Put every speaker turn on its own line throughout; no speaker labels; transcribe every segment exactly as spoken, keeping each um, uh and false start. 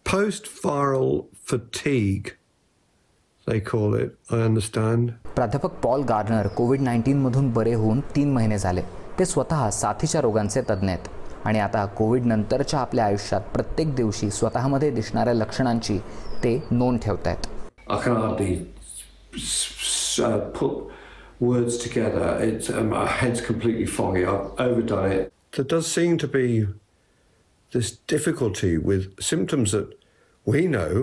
post-viral fatigue, they call it, I understand.
प्राध्यापक Paul Garner covid nineteen मधून बरे होऊन तीन महिने झाले. ते स्वतः साथीच्या रोगांचे तज्ज्ञ आहेत आणि आता कोविड नंतरच्या आपल्या आयुष्यात प्रत्येक दिवशी स्वतःमध्ये दिसणाऱ्या लक्षणांची ते नोंद ठेवतात.
I can hardly uh, put words together. It's uh, my head's completely foggy. I've overdone it. There does seem to be this difficulty with symptoms that we know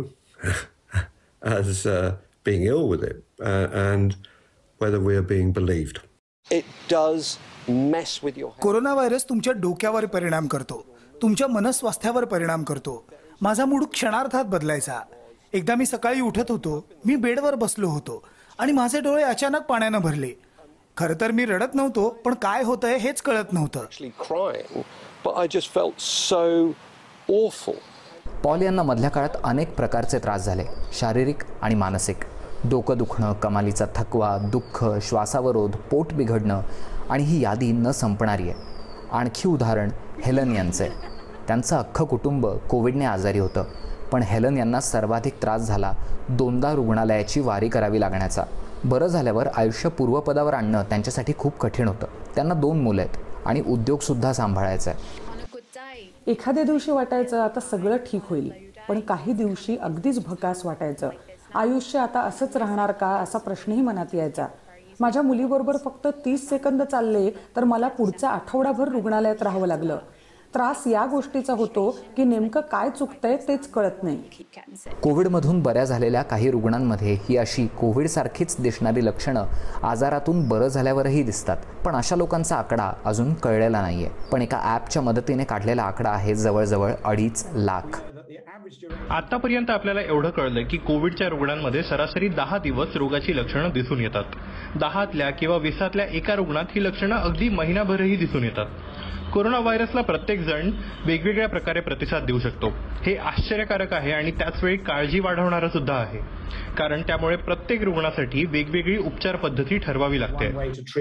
as uh, being ill with it, uh, and whether we are being believed.
It does mess with your head.
Corona virus तुमच्या डोक्यावर परिणाम करतो, तुमच्या मनस्वास्थ्यावर परिणाम करतो. माझा mood क्षणार्धात बदलायचा. एकदा मी सकाळी उठत होतो, मी बेडवर बसलो होतो आणि माझे डोळे अचानक पाण्याने भरले. खरं तर मी रडत नव्हतो, पण काय होतंय हेच कळत नव्हतं.
But I just felt so awful.
Paul यांना मधल्या काळात अनेक प्रकारचे त्रास झाले, शारीरिक आणि मानसिक. डोकं दुखणं, कमालीचा थकवा, दुःख, श्वासावरोध, पोट बिघडणं आणि ही यादी न संपणारी आहे. आणखी उदाहरण हेलन यांचे. त्यांचं अख्खं कुटुंब कोविडने आजारी होतं, पण हेलन यांना सर्वाधिक त्रास झाला दोनदा रुग्णालयाची वारी करावी लागण्याचा. बरं झाल्यावर आयुष्य पूर्वपदावर आणणं त्यांच्यासाठी खूप कठीण होतं. त्यांना दोन मुलं आहेत आणि उद्योगसुद्धा सांभाळायचा आहे.
एखाद्या दिवशी वाटायचं आता सगळं ठीक होईल, पण काही दिवशी अगदीच भकास वाटायचं. आयुष्य आता असंच राहणार का असा प्रश्नही मनात यायचा. माझ्या मुलीबरोबर फक्त तीस सेकंद चालले तर मला पुढचा आठवडाभर रुग्णालयात राहावं लागलं. त्रास या गोष्टीचा होतो की नेमकं काय चुकतंय तेच कळत नाही.
कोविडमधून बऱ्या झालेल्या काही रुग्णांमध्ये ही अशी कोविडसारखीच दिसणारी लक्षणं आजारातून बरं झाल्यावरही दिसतात. पण अशा लोकांचा आकडा अजून कळलेला नाहीये. पण एका ॲपच्या मदतीने काढलेला आकडा आहे जवळजवळ अडीच लाख.
आतापर्यंत आपल्याला एवढं कळलं की कोविडच्या रुग्णांमध्ये सरासरी दहा दिवस रोगाची लक्षणं दिसून येतात. दहातल्या किंवा वीसातल्या एका रुग्णात ही लक्षणं अगदी महिनाभरही दिसून येतात. कोरोना व्हायरसला प्रत्येक जण वेगवेगळ्या प्रकारे प्रतिसाद देऊ शकतो. हे आश्चर्यकारक आहे आणि त्याचवेळी काळजी वाढवणारं सुद्धा आहे, कारण त्यामुळे प्रत्येक रुग्णासाठी वेगवेगळी उपचार पद्धती ठरवावी लागते.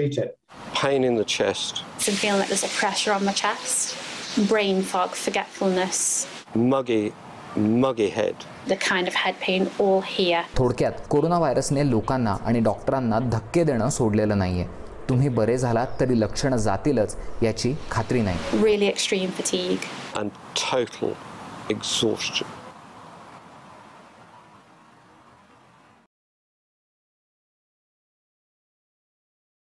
Pain in the chest.
Some feeling like there's a pressure on my chest. Brain fog, forgetfulness.
Muggy, muggy head.
The kind of head pain all here.
थोडक्यात कोरोना व्हायरसने लोकांना आणि डॉक्टरांना धक्के देणं सोडलेलं नाहीये. तुम्ही बरे झालात तरी लक्षणं जातीलच याची खात्री नाही.
Really extreme fatigue.
And total exhaustion.